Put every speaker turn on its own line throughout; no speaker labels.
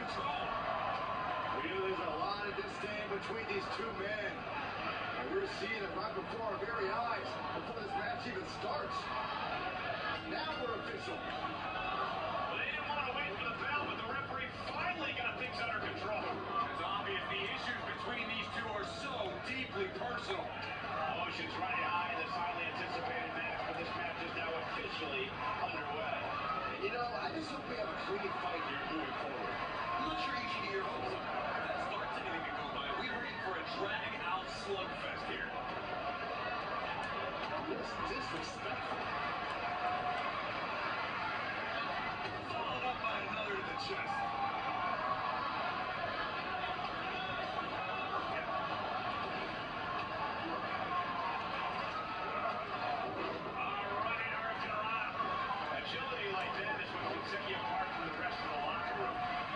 control.
Really, there's a lot of disdain between these two men. And we're seeing it right before our very eyes, before this match even starts. Now we're official.
Well, they didn't want to wait for the bell, but the referee finally got things under control. It's obvious the issues between these two are so deeply personal. Emotions running high in this highly anticipated match, but this match is now officially underway.
You know, I just hope we have a clean fight here moving forward.
I'm not sure you can get your hopes up. If that starts anything to go by, we were in for a drag-out slugfest here.
This disrespectful.
Followed up by another to the chest.
Agility like that is what can set you apart from the rest of the locker room.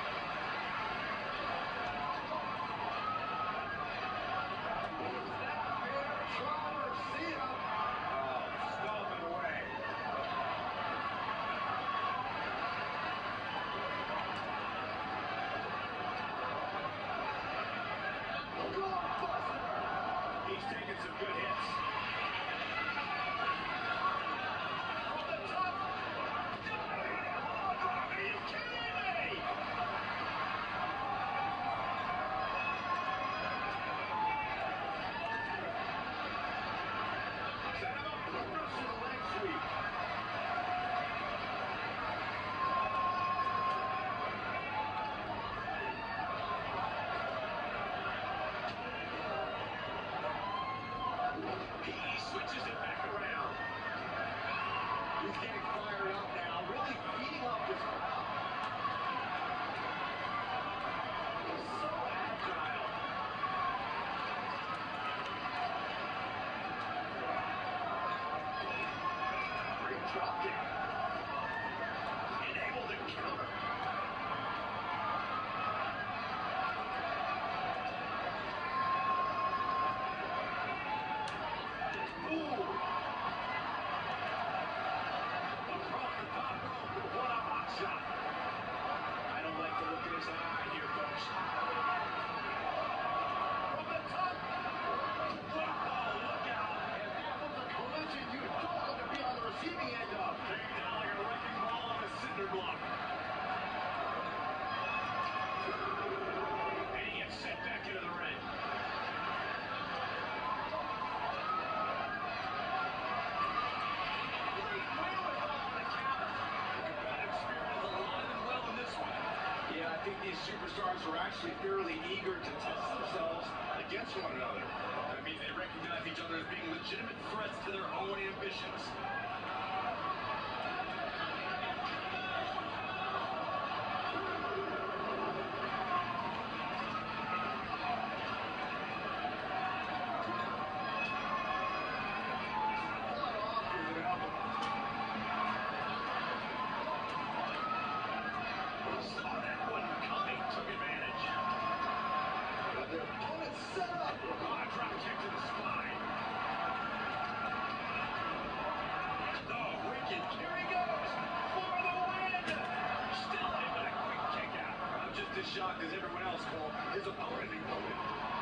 Is that fair? Garcia.
Oh, stomping away.
Gutbuster.
He's taking some good hits. From the top. Are you kidding me? Set him up.
Russian leg sweep.
He switches it back around.
He's getting fired up now, really feeding up this crowd.
He's so agile.
Great drop kick.
And able to counter. Ooh. Across the top rope. What a hot shot. I don't like the look in his eye here, folks. From the top. Wow, look out.
And that was a collision you don't want to be on the receiving end of.
Came down like a wrecking ball on a cinder block. And he gets sent back into the ring. Great wherewithal on the counter. The competitive spirit is alive and well in this one. Yeah, I think these superstars are actually fairly eager to test themselves against one another. I mean, they recognize each other as being legitimate threats to their own ambitions.
Cut off with an elbow.
Saw that one coming, took advantage.
And their opponent set up.
Oh, a drop kick to the spine. Oh, wicked. Here he goes for the win. Still able to quick kick out. I'm just as shocked as everyone else, Cole. His opponent included.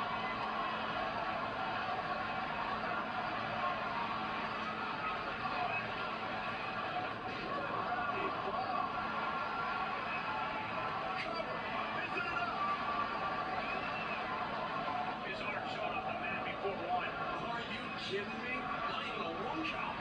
Cover. Is it enough? His arm showed off the mat before one.
Are you kidding me? Not even a 1 count.